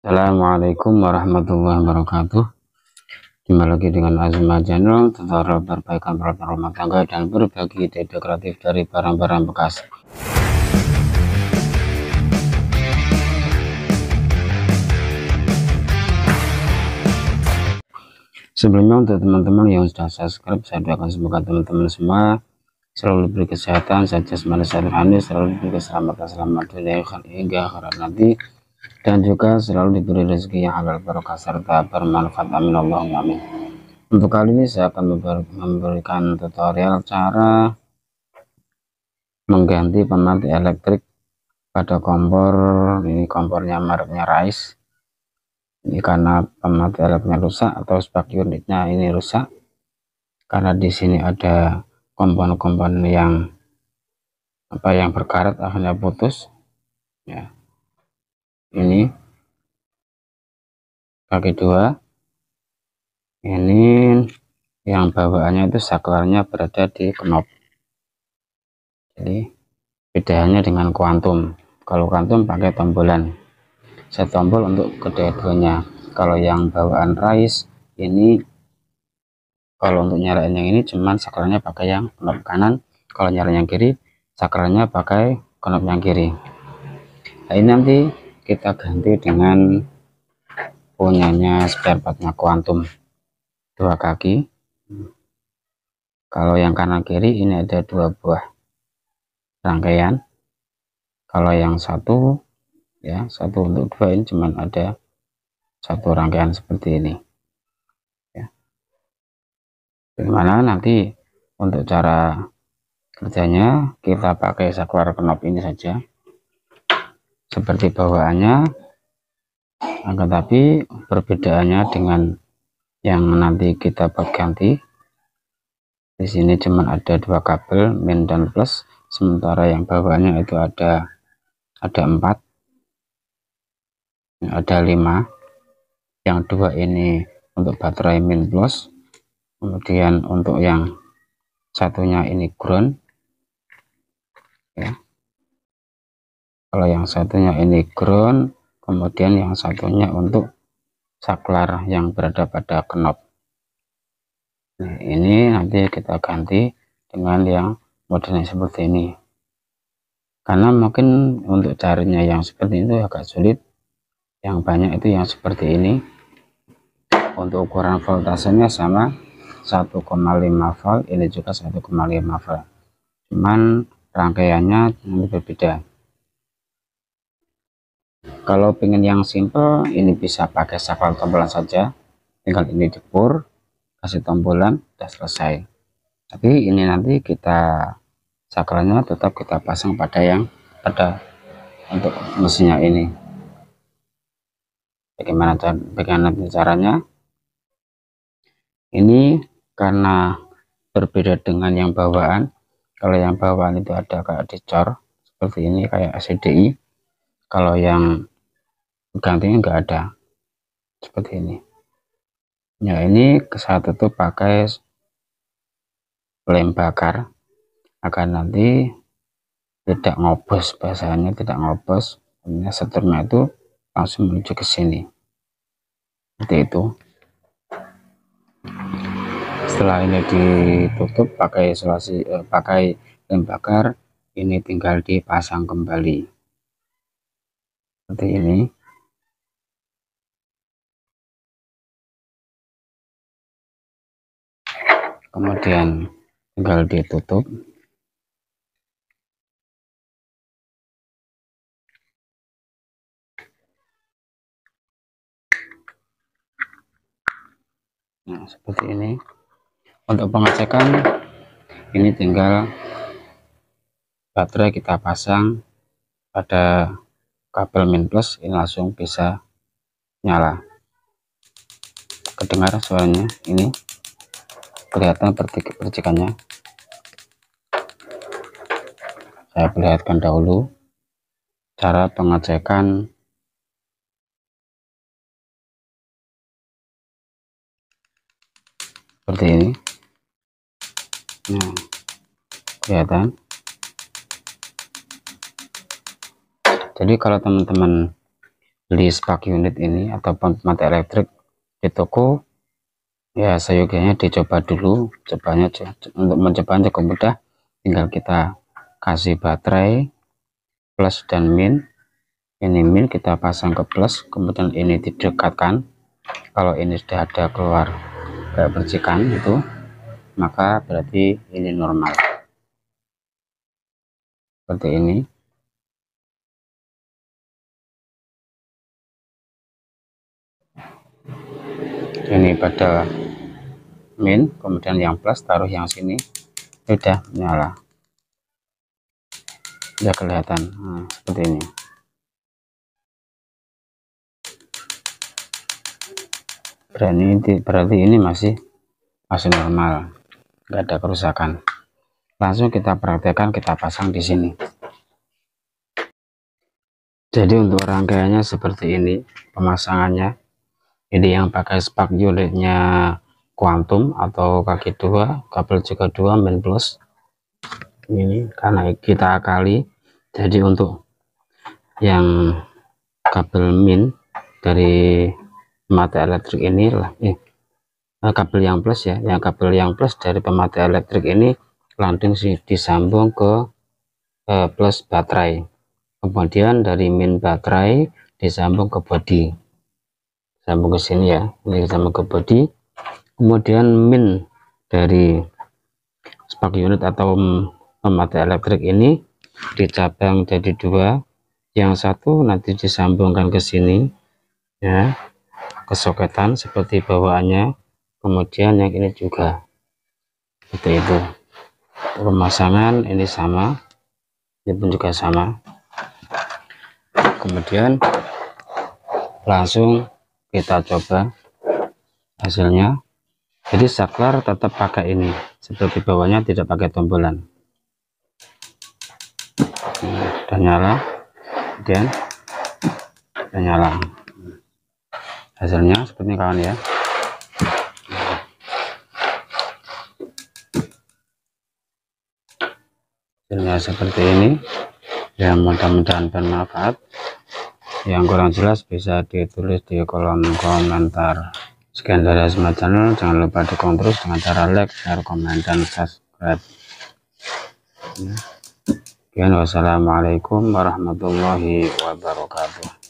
Assalamualaikum warahmatullahi wabarakatuh. Jumpa lagi dengan Azma Channel, tutorial perbaikan peralatan rumah tangga dan berbagi ide kreatif dari barang-barang bekas. Sebelumnya, untuk teman-teman yang sudah subscribe, saya doakan semoga teman-teman semua selalu diberi kesehatan, sehat jasmani, sehat rohani, selalu diberi keselamatan selamat dunia hingga akhirat nanti, dan juga selalu diberi rezeki yang halal barokah serta bermanfaat. Amin Allahumma amin. Untuk kali ini saya akan memberikan tutorial cara mengganti pemati elektrik pada kompor. Ini kompornya mereknya Rice. Ini karena pemati elektriknya rusak atau spak unitnya ini rusak, karena di sini ada komponen-komponen yang berkarat akhirnya putus ya. Ini kaki dua, ini yang bawaannya itu saklarnya berada di knop. Jadi bedanya dengan kuantum. Kalau kuantum pakai tombolan, saya tombol untuk kedua-duanya. Kalau yang bawaan Rice ini, kalau untuk nyalain yang ini cuman saklarnya pakai yang knop kanan, kalau nyalain yang kiri saklarnya pakai knop yang kiri. Nah, ini nanti kita ganti dengan punyanya spare partnya kuantum, dua kaki. Kalau yang kanan kiri ini ada dua buah rangkaian. Kalau yang satu ya, satu untuk dua ini cuman ada satu rangkaian seperti ini ya. Bagaimana nanti untuk cara kerjanya, kita pakai saklar knop ini saja seperti bawaannya, akan tapi perbedaannya dengan yang nanti kita buat ganti. Di sini cuma ada dua kabel min dan plus, sementara yang bawaannya itu ada 4, ada 5. Yang dua ini untuk baterai min plus, kemudian untuk yang satunya ini ground ya. Kalau yang satunya ini ground, kemudian yang satunya untuk saklar yang berada pada knop. Nah, ini nanti kita ganti dengan yang modelnya seperti ini, karena mungkin untuk carinya yang seperti itu agak sulit. Yang banyak itu yang seperti ini. Untuk ukuran voltasenya sama 1,5 volt, ini juga 1,5 volt, cuman rangkaiannya lebih berbeda. Kalau pengen yang simple, ini bisa pakai saklar tombolan saja, tinggal ini dipur, kasih tombolan, udah selesai. Tapi ini nanti kita saklarnya tetap kita pasang pada yang ada untuk mesinnya ini. Bagaimana caranya? Ini karena berbeda dengan yang bawaan. Kalau yang bawaan itu ada kayak dicor seperti ini, kayak SCDI. Kalau yang gantinya enggak ada seperti ini ya. Ini saya tutup pakai lem bakar agar nanti tidak ngobos, bahasanya tidak ngobos. Ini seturnya itu langsung menuju ke sini seperti itu. Setelah ini ditutup pakai isolasi, pakai lem bakar, ini tinggal dipasang kembali seperti ini. Kemudian tinggal ditutup. Nah, seperti ini. Untuk pengecekan, ini tinggal baterai kita pasang pada kabel min plus, ini langsung bisa nyala. Kedengar suaranya, ini kelihatan percikannya. Saya perlihatkan dahulu cara pengecekan. Seperti ini. Nah, kelihatan. Jadi kalau teman-teman beli spark unit ini atau pemati elektrik di toko, ya seyogianya dicoba dulu. Untuk mencobanya cukup mudah, tinggal kita kasih baterai plus dan min. Ini min kita pasang ke plus, kemudian ini didekatkan. Kalau ini sudah ada keluar kayak percikan itu, maka berarti ini normal. Seperti ini. Ini pada min, kemudian yang plus taruh yang sini, sudah nyala, sudah kelihatan. Nah, seperti ini. Berarti ini masih normal, nggak ada kerusakan. Langsung kita praktekkan, kita pasang di sini. Jadi untuk rangkaiannya seperti ini pemasangannya. Ini yang pakai spark unitnya Quantum atau kaki 2, kabel juga 2 min plus. Ini karena kita kali, jadi untuk yang kabel min dari pemati elektrik ini kabel yang plus ya, yang kabel yang plus dari pemati elektrik ini langsung disambung ke plus baterai, kemudian dari min baterai disambung ke body, sambung ke sini ya, ini disambung ke body, kemudian min dari spark unit atau pemati elektrik ini dicabang jadi dua, yang satu nanti disambungkan ke sini ya, ke soketan seperti bawaannya, kemudian yang ini juga seperti itu. Pemasangan ini sama, ini pun juga sama. Kemudian langsung kita coba hasilnya. Jadi saklar tetap pakai ini, seperti bawahnya tidak pakai tombolan. Sudah nyala, kemudian sudah nyala. Hasilnya seperti ini kawan ya. Hasilnya seperti ini ya, mudah-mudahan bermanfaat. Yang kurang jelas bisa ditulis di kolom komentar. Sekian dari Asma Channel, jangan lupa dukung terus dengan cara like, share, komen, dan subscribe. Sekian, wassalamualaikum warahmatullahi wabarakatuh.